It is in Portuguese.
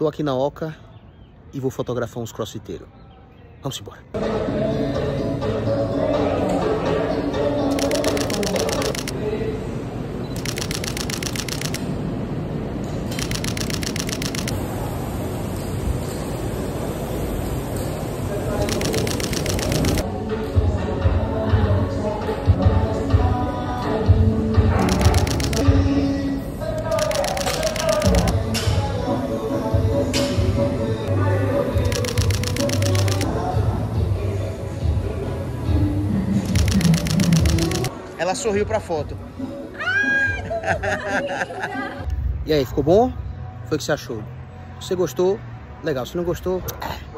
Tô aqui na Oca e vou fotografar uns crossfiteiros. Vamos embora. Ela sorriu pra foto. E aí, ficou bom? Foi o que você achou? Se você gostou, legal. Se não gostou,